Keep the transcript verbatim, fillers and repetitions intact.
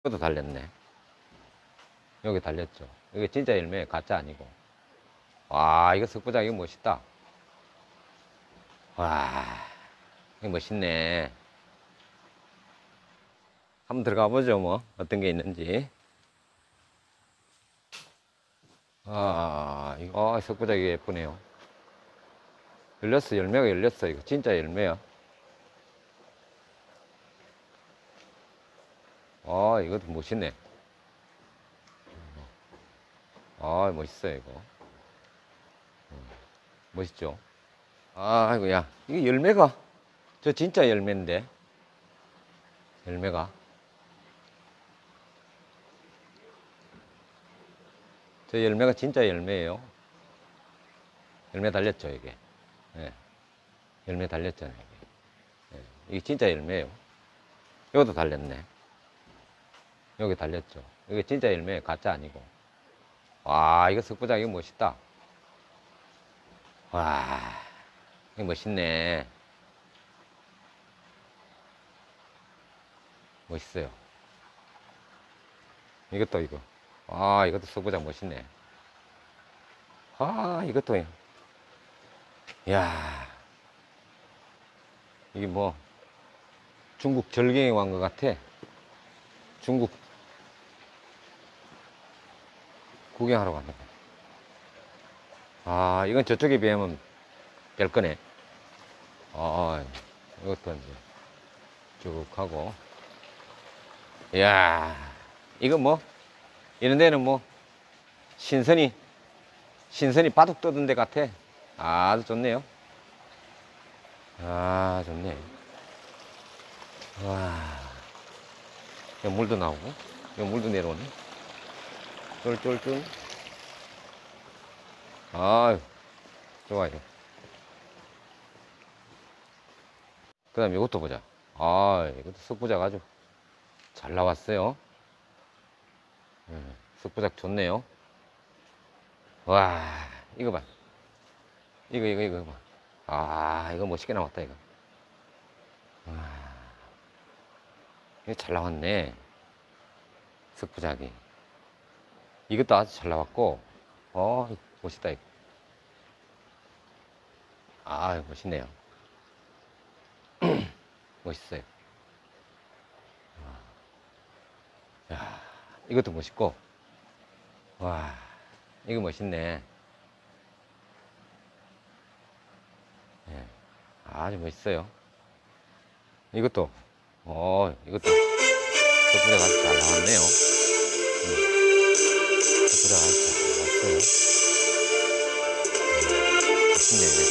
이것도 달렸네. 여기 달렸죠. 이게 진짜 열매, 가짜 아니고. 와, 이거 석부작 이거 멋있다. 와, 이거 멋있네. 한번 들어가 보죠, 뭐. 어떤 게 있는지. 아, 이거, 아, 석부작이 예쁘네요. 열렸어, 열매가 열렸어. 이거 진짜 열매야. 아, 이것도 멋있네. 아, 멋있어요, 이거. 멋있죠? 아이고, 야, 이게 열매가, 저 진짜 열매인데. 열매가. 저 열매가 진짜 열매예요. 열매 달렸죠, 이게. 예. 열매 달렸잖아요, 이게. 예. 이게 진짜 열매예요. 이것도 달렸네. 여기 달렸죠. 이게 진짜 열매, 가짜 아니고. 와, 이거 석부작 이거 멋있다. 와, 이거 멋있네. 멋있어요. 이것도 이거. 아, 이것도 석부작 멋있네. 아, 이것도. 야, 이게 뭐 중국 절경에 온 것 같아. 중국 구경하러 간다. 아, 이건 저쪽에 비하면 별 거네. 아, 이것도 이제 쭉 하고. 이야, 이거 뭐, 이런 데는 뭐, 신선이, 신선이 바둑 떠든 데 같아. 아주 좋네요. 아, 좋네. 와, 여기 물도 나오고, 여기 물도 내려오네. 쫄쫄쫄. 아유, 좋아요. 그 다음에 이것도 보자. 아, 이것도 석부작 아주 잘 나왔어요. 음, 석부작 좋네요. 와, 이거 봐. 이거, 이거, 이거 봐. 아, 이거 멋있게 나왔다, 이거. 와, 이거 잘 나왔네. 석부작이. 이것도 아주 잘 나왔고, 어, 멋있다, 이거. 아, 멋있네요. 멋있어요. 야, 이것도 멋있고, 와, 이거 멋있네. 예, 아주 멋있어요. 이것도, 어, 이것도 석부작 아주 잘 나왔네요. 음, 석부작 아주 잘 나왔어요. 음, 멋있네.